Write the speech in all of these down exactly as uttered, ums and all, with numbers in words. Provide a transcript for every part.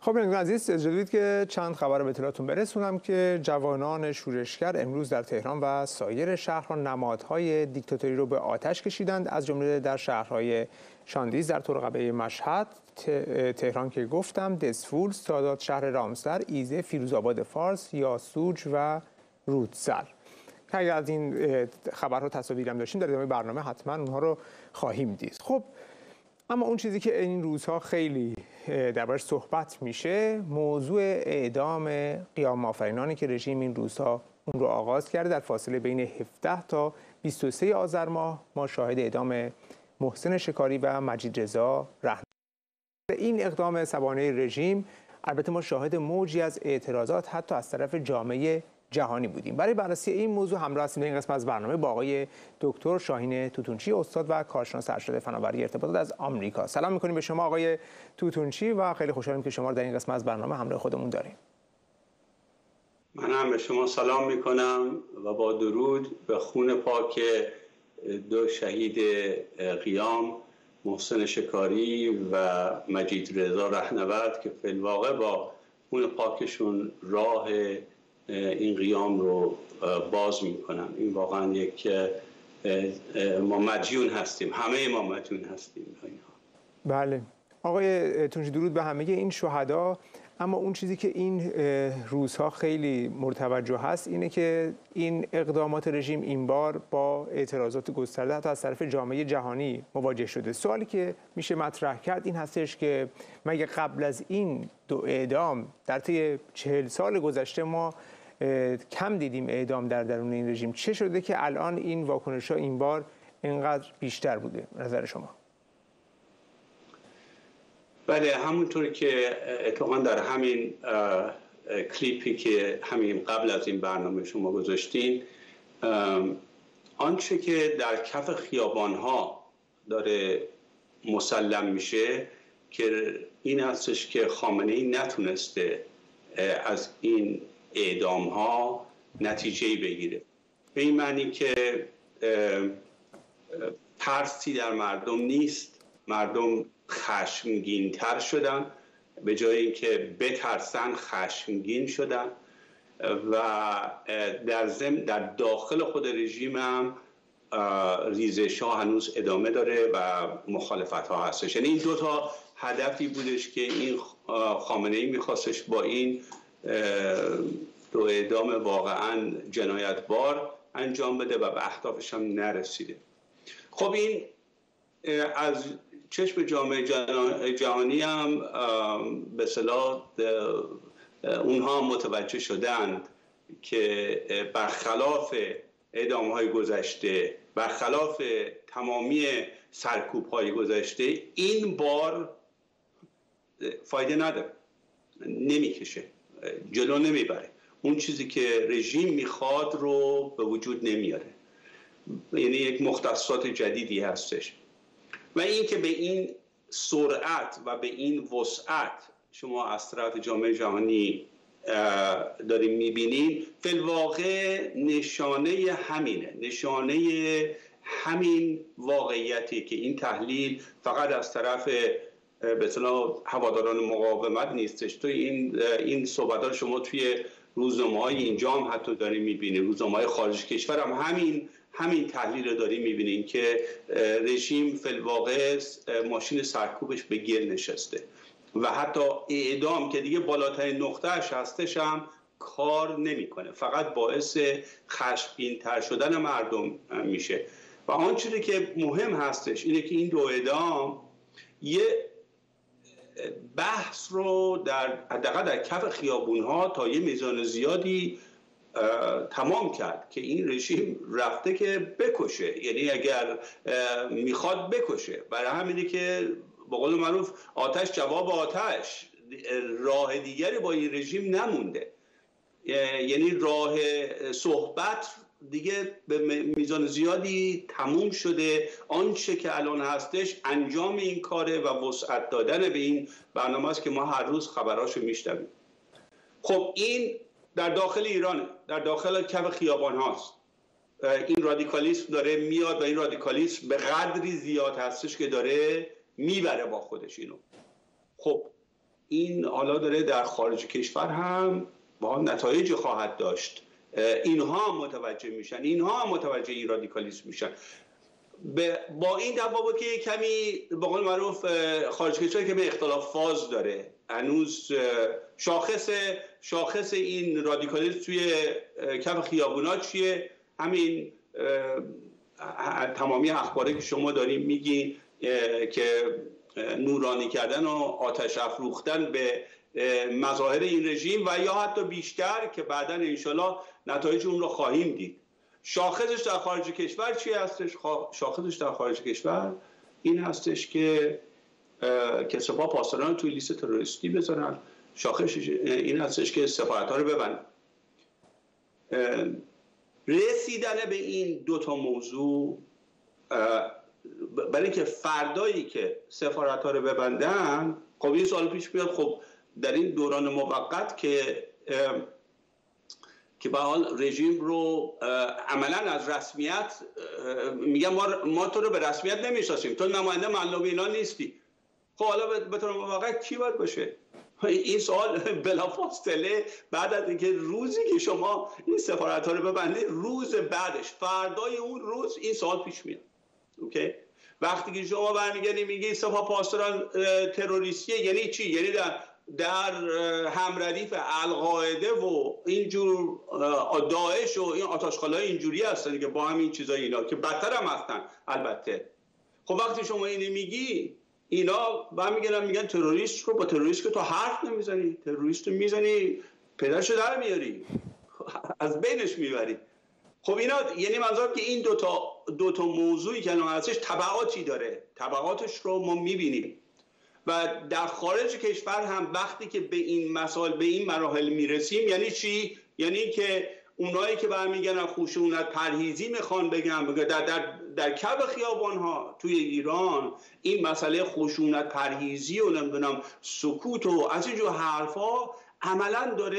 خب بینندگان عزیز، اجازه بدید که چند خبر به اطلاعتون برسونم که جوانان شورشگر امروز در تهران و سایر شهرها نمادهای دیکتاتوری رو به آتش کشیدند، از جمله در شهرهای شاندیز در طرقه مشهد، تهران که گفتم، دسفول، سادات شهر رامسر، ایزه، فیروزآباد فارس، یاسوج و رودسر. اگر از این خبرها تصاویری هم داشتیم در ادامه برنامه حتما اونها رو خواهیم دید. خب اما اون چیزی که این روزها خیلی دربارش صحبت میشه، موضوع اعدام قیام آفرینانی که رژیم این روزها اون رو آغاز کرده. در فاصله بین هفده تا بیست و سه آذر ماه ما شاهد اعدام محسن شکاری و مجید رضا رهنورد. این اقدام سبانه رژیم البته ما شاهد موجی از اعتراضات حتی از طرف جامعه جهانی بودیم. برای بررسی این موضوع همراه هستیم در این قسمت از برنامه با آقای دکتر شاهین توتونچی، استاد و کارشناس ارشد فناوری ارتباطات از آمریکا. سلام می‌کنیم به شما آقای توتونچی و خیلی خوشحالیم که شما رو در این قسمت از برنامه همراه خودمون داریم. من هم به شما سلام می‌کنم و با درود به خون پاک دو شهید قیام، محسن شکاری و مجید رضا رهنورد که فی الواقع با خون پاکشون راه این قیام رو باز میکنن. این واقعا یک ما مدیون هستیم، همه ما مدیون هستیم. بله آقای تونچی، درود به همه این شهدا. اما اون چیزی که این روزها خیلی مرتوجه هست اینه که این اقدامات رژیم این بار با اعتراضات گسترده حتی از طرف جامعه جهانی مواجه شده. سوالی که میشه مطرح کرد این هستش که مگه قبل از این دو اعدام در طی چهل سال گذشته ما کم دیدیم اعدام در درون این رژیم؟ چه شده که الان این واکنش‌ها این بار اینقدر بیشتر بوده نظر شما؟ بله، همونطوری که اتفاقا در همین کلیپی که همین قبل از این برنامه شما گذاشتین، آنچه که در کف خیابان‌ها داره مسلم میشه که این هستش که خامنه‌ای نتونسته از این اعدام ها نتیجه بگیره، به این معنی که ترسی در مردم نیست. مردم خشمگین تر شدن، به جای اینکه بترسن خشمگین شدن و در ضمن در داخل خود رژیم هم ریزش ها هنوز ادامه داره و مخالفت ها هستش. یعنی این دو تا هدفی بودش که این خامنه‌ای میخواستش با این دو اعدام واقعا جنایتبار انجام بده و به اهدافش هم نرسیده. خب این از چشم جامعه جهانی هم به اصطلاح اونها متوجه شدند که برخلاف اعدام‌های گذشته، برخلاف تمامی سرکوب‌های گذشته، این بار فایده نداره، نمیکشه، جلو نمیبره، اون چیزی که رژیم میخواد رو به وجود نمیاره. یعنی یک مختصات جدیدی هستش و این که به این سرعت و به این وسعت شما از طرف جامعه جهانی داریم میبینین، فی الواقع نشانه همینه، نشانه همین واقعیتی که این تحلیل فقط از طرف به اصطلاح هواداران مقاومت نیستش. تو این این صحبت‌ها شما توی روزنامه‌های اینجا هم حتی داریم می‌بینید، روزنامه‌های خارج کشور هم همین همین تحلیل رو داریم می‌بینید که رژیم فی الواقع ماشین سرکوبش به گل نشسته و حتی اعدام که دیگه بالاترین نقطه‌اش هستش هم کار نمی‌کنه، فقط باعث خشمگین‌تر شدن مردم میشه. و آن چیزی که مهم هستش اینه که این دو اعدام یه بحث رو در حداقل در کف خیابون‌ها تا یه میزان زیادی تمام کرد که این رژیم رفته که بکشه، یعنی اگر میخواد بکشه. برای همینه که به قول معروف آتش جواب آتش، راه دیگری با این رژیم نمونده. یعنی راه صحبت دیگه به میزان زیادی تموم شده. آنچه که الان هستش انجام این کاره و وسعت دادن به این برنامه است که ما هر روز خبراشو میشنویم. خب این در داخل ایرانه، در داخل کف خیابان هاست. این رادیکالیسم داره میاد و این رادیکالیسم به قدری زیاد هستش که داره میبره با خودش اینو. خب این حالا داره در خارج کشور هم با نتایج خواهد داشت. اینها هم متوجه میشن، اینها هم متوجه این رادیکالیسم میشن. با این تفاوت که کمی به قول معروف خارج کشور کمی اختلاف فاز داره، هنوز شاخص شاخص این رادیکالیسم توی کف خیابونا چیه؟ همین تمامی اخباری که شما دارین میگین که نورانی کردن و آتش افروختن به مظاهر این رژیم و یا حتی بیشتر که بعداً انشالله نتایج اون رو خواهیم دید. شاخصش در خارج کشور چی هستش؟ شاخصش در خارج کشور این هستش که که سپاه پاسداران رو توی لیست تروریستی بذارن. شاخصش این هستش که سفارت‌ها رو ببندن. رسیدن به این دو تا موضوع برای اینکه فردایی که سفارت‌ها رو ببندن، خب این سوال پیش میاد، خب در این دوران موقت که که به حال رژیم رو عملا از رسمیت میگن ما ما تو رو به رسمیت نمیشناسیم، تو نماینده مملو اینا نیستی. خب حالا به طور موقت کی باید باشه؟ این سوال بلافاصله بعد از اینکه روزی که شما این سفارت ها رو ببندید، روز بعدش فردای اون روز این سوال پیش میاد. اوکی؟ وقتی که شما برمیگردی میگی سپاه پاسداران تروریستیه، یعنی چی؟ یعنی در در همردیف القاعده و اینجور داعش و این آتشخاله‌های اینجوری هستن که با همین چیزای اینا که بدتر هم هستن البته. خب وقتی شما اینو میگی، اینا برمیگردن میگن تروریست رو با تروریست که تو حرف نمیزنی، تروریست رو میزنی پدرشو در میاری، از بینش میبری. خب اینا یعنی منظورم که این دو تا دو تا موضوعی که الان هستش تبعاتی داره، تبعاتش رو ما میبینیم. و در خارج کشور هم وقتی که به این مسائل به این مراحل میرسیم، یعنی چی؟ یعنی که اونایی که برمیگردن خشونت پرهیزی میخوان بگن در در در کف خیابان ها توی ایران این مسئله خشونت پرهیزی و نمیدونم سکوت و از اینجور حرفا عملا داره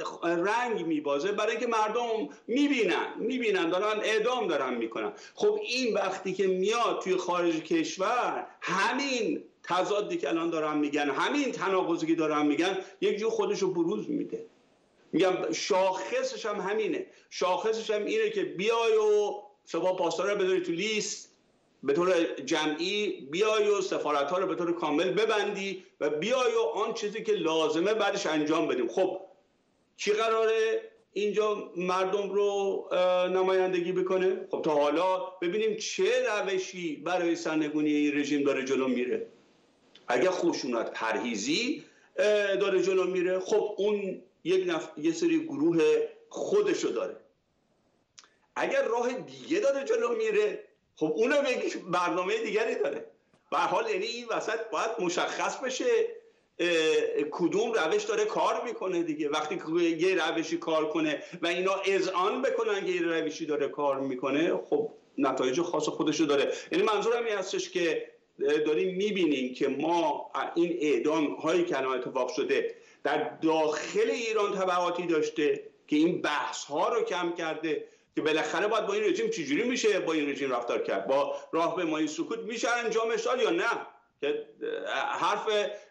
رنگ میبازه، برای اینکه مردم میبینن میبینن دارن اعدام دارن میکنن. خب این وقتی که میاد توی خارج کشور، همین تضادی که الان دارن میگن، همین تناقضی که دارن میگن، یک جو خودش رو بروز میده. میگم شاخصش هم همینه، شاخصش هم اینه که بیای و سپاه پاسداران رو بذاری تو لیست به طور جمعی، بیای و سفارت‌ها رو به طور کامل ببندی و بیای و آن چیزی که لازمه بعدش انجام بدیم. خب کی قراره اینجا مردم رو نمایندگی بکنه؟ خب تا حالا ببینیم چه روشی برای سرنگونی این رژیم داره جلو میره. اگه خشونت پرهیزی داره جلو میره، خب اون یک نف... یه سری گروه خودشو داره. اگر راه دیگه داره جلو میره، خب اونم یک برنامه دیگری داره. به هر حال یعنی این وسط باید مشخص بشه کدوم روش داره کار میکنه دیگه. وقتی یه روشی کار کنه و اینا اذعان بکنن که یه روشی داره کار میکنه، خب نتایج خاص خودشو داره. یعنی منظورم این هستش که داریم میبینیم که ما این اعدام هایی که الان اتفاق شده در داخل ایران تبعاتی داشته که این بحث ها رو کم کرده که بالاخره باید با این رژیم چجوری میشه با این رژیم رفتار کرد، با راهپیمایی سکوت میشه انجامش داد یا نه. که حرف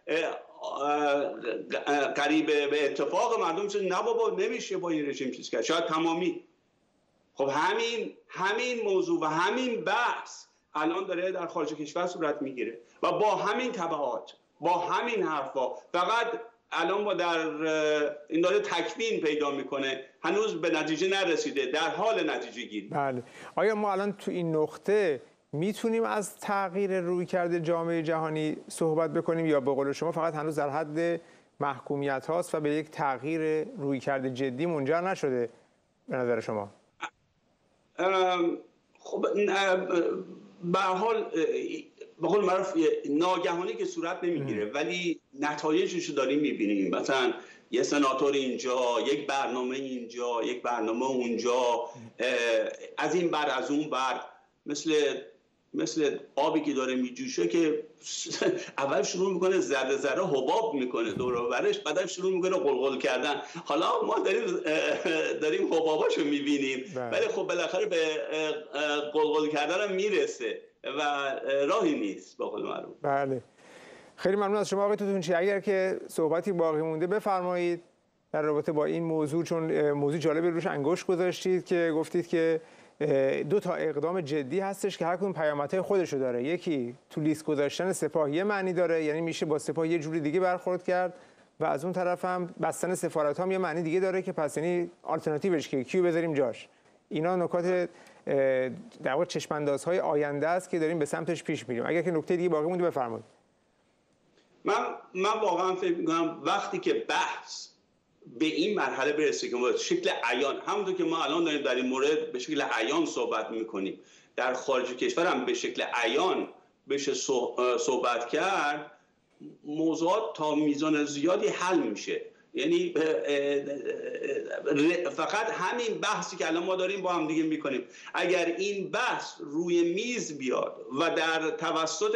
قریب به اتفاق مردم میشه نه بابا نمیشه با این رژیم چیز کرد، شاید تمامی. خب همین همین موضوع و همین بحث الان داره در خارج کشور صورت میگیره و با همین تبعات، با همین حرفا، فقط الان ما در این داره تکوین پیدا میکنه، هنوز به نتیجه نرسیده، در حال نتیجه گیری. بله. آیا ما الان تو این نقطه میتونیم از تغییر رویکرد جامعه جهانی صحبت بکنیم یا به قول شما فقط هنوز در حد محکومیت هاست و به یک تغییر رویکرد جدی منجر نشده به نظر شما؟ خب به هر حال به قول معروف ناگهانی که صورت نمیگیره ولی نتایجش رو داریم میبینیم. مثلا یه سناتور اینجا، یک برنامه اینجا، یک برنامه اونجا، از این بر از اون بر، مثل مثل آبی که داره میجوشه که اول شروع میکنه ذره ذره حباب میکنه دور و برش، بعد شروع میکنه قلقل کردن. حالا ما داریم داریم حباباشو میبینیم ولی خب بالاخره به قلقل کردن هم میرسه و راهی نیست به قول معروف. بله. خیلی ممنون از شما آقای توتونچی. اگر که صحبتی باقی مونده بفرمایید در رابطه با این موضوع، چون موضوع جالبی روش انگشت گذاشتید که گفتید که دو تا اقدام جدی هستش که هر کدوم پیامدهای خودشو داره. یکی تو لیست گذاشتن سپاه یه معنی داره، یعنی میشه با سپاه یه جوری دیگه برخورد کرد، و از اون طرف هم بستن سفارت هم یه معنی دیگه داره که پس یعنی آلترناتیوش که کیو بذاریم جاش. اینا نکات در واقع چشم اندازهای آینده است که داریم به سمتش پیش میریم. اگر که نکته دیگه باقی مونده بفرمایید. من من واقعا فکر می‌کنم وقتی که بحث به این مرحله برسه که ما شکل عیان، همونطور که ما الان داریم در این مورد به شکل عیان صحبت میکنیم، در خارج کشور هم به شکل عیان بشه صحبت کرد، موضوعات تا میزان زیادی حل میشه. یعنی فقط همین بحثی که الان ما داریم با هم دیگه میکنیم، اگر این بحث روی میز بیاد و در توسط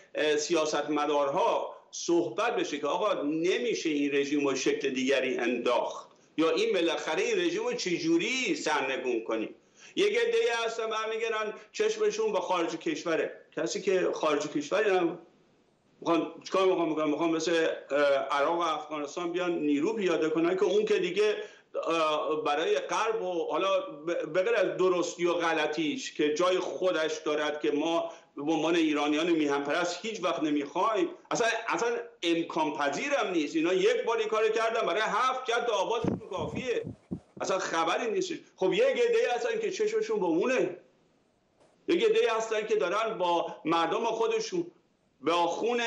سیاستمدارها صحبت بشه که آقا نمیشه این رژیم رو شکل دیگری انداخت، یا این بالاخره این رژیم رو چجوری سرنگون کنیم. یک عده‌ای هستن برمیگردن چشمشون به خارج کشوره. کسی که خارج کشوری هم میخوان چیکار میخوان میکنن؟ میخوان مثل عراق و افغانستان بیان نیرو پیاده کنن که اون که دیگه برای غرب و حالا به غیر از درستی و غلطیش که جای خودش دارد که ما به عنوان ایرانیان میهن پرست هیچ وقت نمیخوایم، اصلا اصلا امکان پذیرم نیست. اینا یک بار این کارو کردن برای هفت جد آبادشون کافیه، اصلا خبری نیست. خب یک عده‌ای هستن که چشمشون بمونه، یک عده‌ای هستن که دارن با مردم خودشون به آخون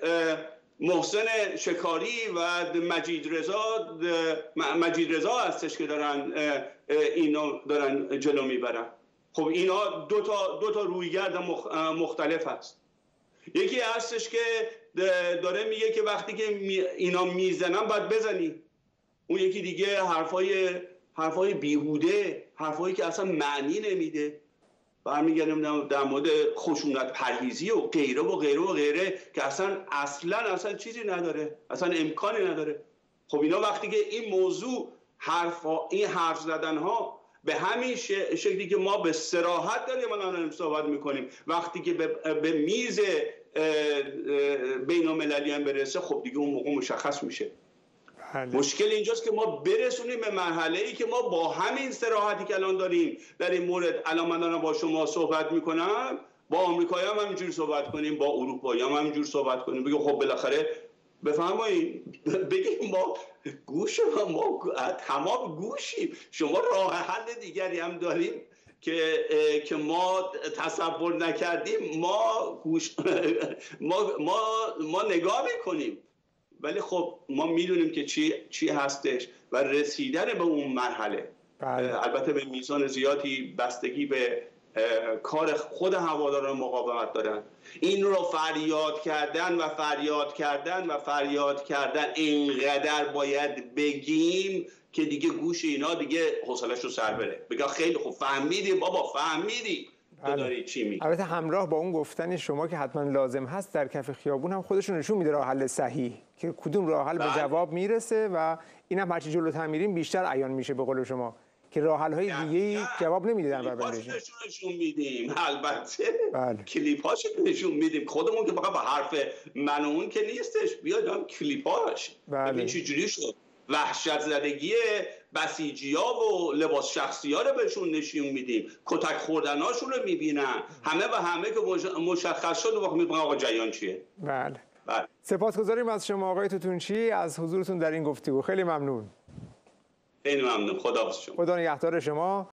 محسن شکاری و مجید رضا مجید رضا هستش که دارن اینو دارن جلو میبرن. خب اینا دو تا دو تا رویگرد مختلف هست. یکی هستش که داره میگه که وقتی که اینا میزنن باید بزنی، اون یکی دیگه حرفای حرفای بیهوده، حرفایی که اصلا معنی نمیده. برمیگردیم در مورد خشونت پرهیزی و غیره و غیره و غیره که اصلا اصلا اصلا چیزی نداره، اصلا امکانی نداره. خب اینا وقتی که این موضوع حرف این حرف زدن ها به همین شکلی که ما به صراحت داریم الان صحبت میکنیم، وقتی که به, به میز بین المللی هم برسه، خب دیگه اون موقع مشخص میشه. بله. مشکل اینجاست که ما برسونیم به مرحله ای که ما با همین صراحتی که الان داریم در این مورد، الان من دارم با شما صحبت میکنم، با آمریکایی هم همینجوری صحبت کنیم، با اروپایی هم همینجوری صحبت کنیم، بگیم خب بالاخره بفرمایید، بگیم ما گوش ما تمام گوشیم، شما راه حل دیگری هم داریم که که ما تصور نکردیم، ما گوش ما ما ما نگاه میکنیم. ولی خب ما میدونیم که چی چی هستش و رسیدن به اون مرحله بله. البته به میزان زیادی بستگی به کار خود هواداران مقاومت دارن. این رو فریاد کردن و فریاد کردن و فریاد کردن اینقدر باید بگیم که دیگه گوش اینا دیگه حوصله‌اش رو سر بره، بگه خیلی خوب فهمیدیم بابا فهمیدی تو داری چی میگی. البته همراه با اون گفتن شما که حتما لازم هست در کف خیابون هم خودشون نشون میده راه حل صحیح، که کدوم راه حل به جواب میرسه و اینم هرچی جلوتر میریم بیشتر عیان میشه به قول شما که راه حل های دیگه جواب نمیده در برابر رژیم. نشون میدیم البته بله. کلیپاش نشون میدیم، خودمون که فقط با حرف من و اون که نیستش، بیاد هم کلیپاش بله. ببین چه جوری شد، وحشت زدگی بسیجی‌ها و لباس شخصی‌ها رو بهشون نشون میدیم، کتک خوردن‌هاشون رو میبینن، همه و همه که مشخص شد و وقت میبینن آقا جریان چیه. بله. بله. سپاسگزاریم از شما آقای توتونچی از حضورتون در این گفتگو، خیلی ممنون. خیلی ممنون. خداحافظ شما. خدا نگهدار شما.